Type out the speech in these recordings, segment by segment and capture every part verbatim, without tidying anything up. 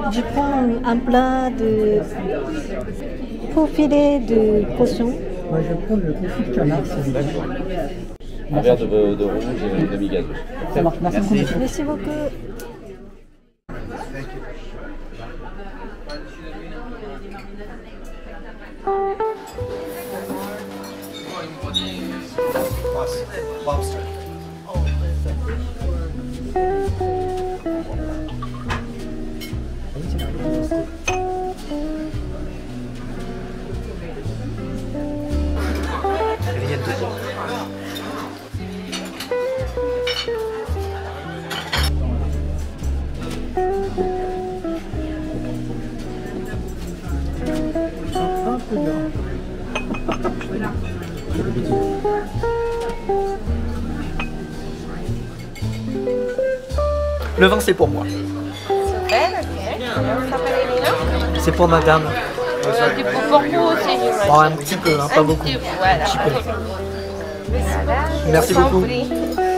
je prends un plat de profilé de poisson. Moi, je vais prendre le confit de canard, s'il vous plaît. Un verre de, de rouge et une demi-gazeuse. Ça marche, merci, Merci. beaucoup. Merci beaucoup. Lobster. Rien de bon. Un peu bien. Le vin, c'est pour moi. Super, ok. Comment s'appelle Elena? C'est pour madame. Euh, du coup, pour vous aussi, j'imagine. Oh, un petit peu, hein, pas Un beaucoup. petit peu, voilà. Un petit peu. Voilà. Merci Je vous en beaucoup. prie.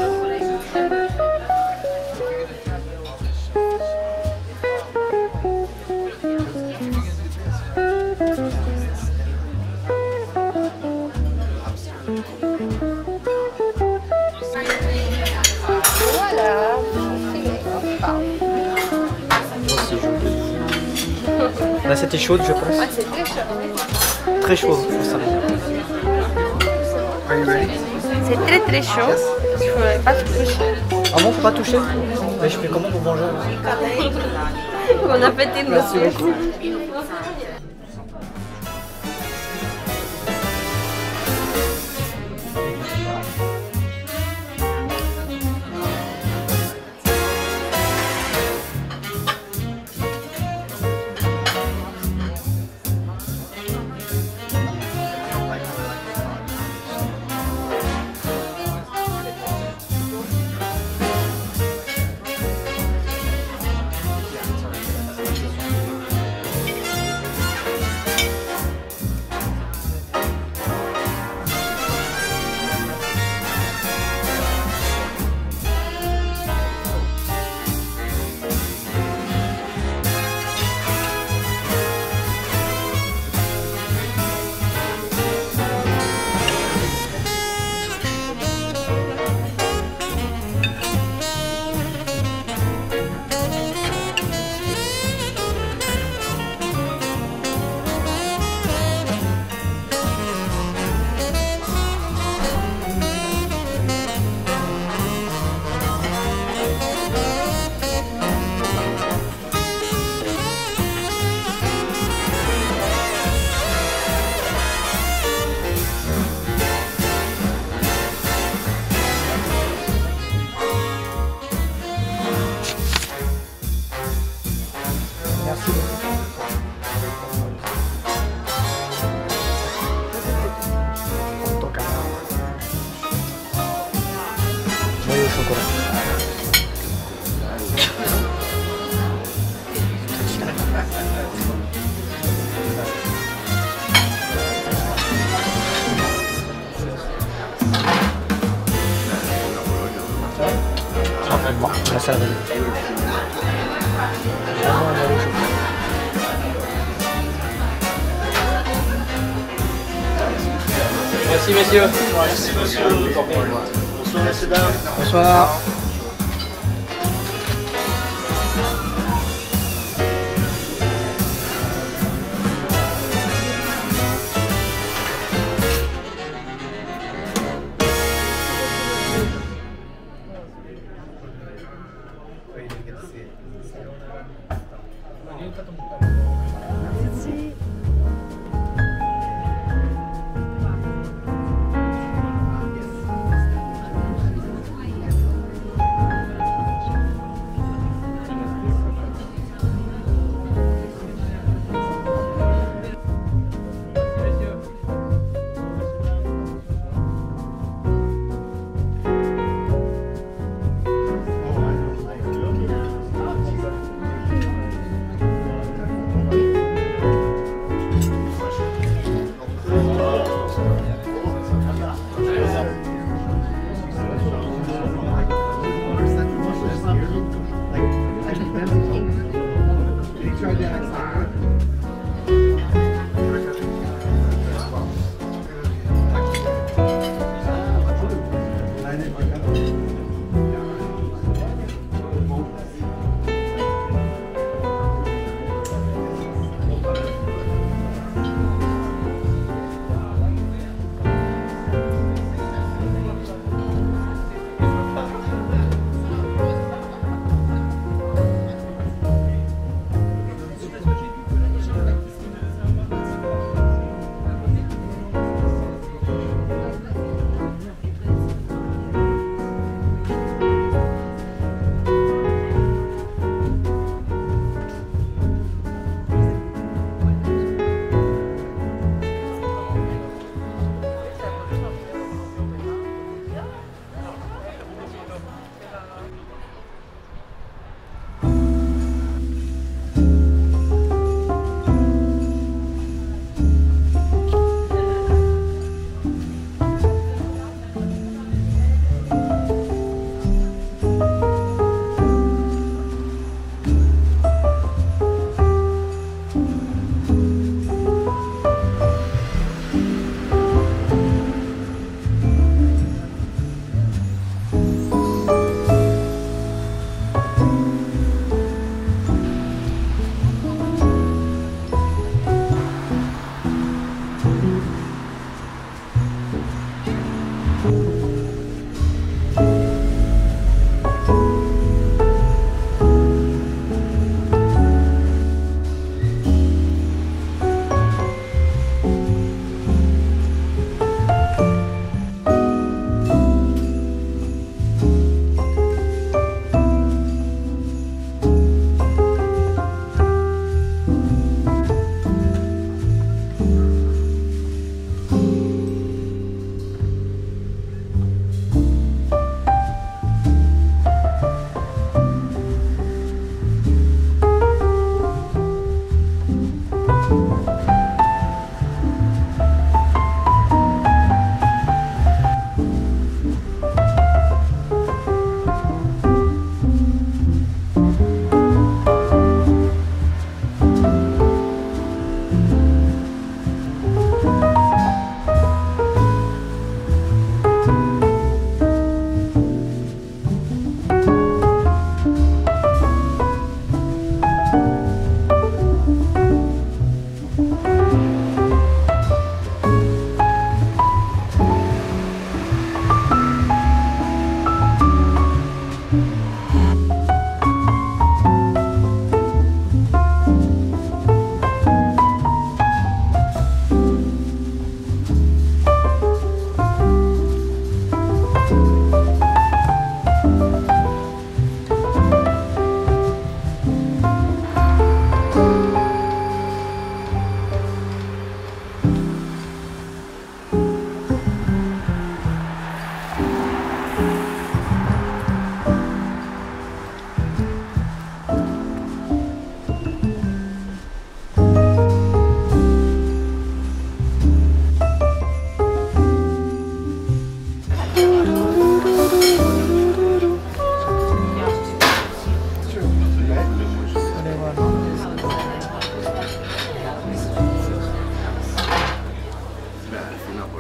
Voilà. Aussi chaud. Là, c'était chaud, je pense. Ah, c'est très chaud. Très chaud, faut ça. C'est très très chaud. Je ne pouvais pas se toucher. Ah bon, faut pas toucher? Mais je fais comment pour manger? Bon appétit, Merci monsieur. beaucoup. Merci beaucoup. Ton canard. Noyau au chocolat. Bon, là ça va. Merci messieurs. Merci, monsieur. Bonsoir, messieurs, dames. Bonsoir.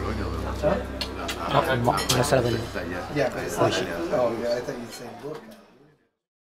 No, no, no se la prendo. Yeah, but it's like, oh, yeah, I thought you'd say book.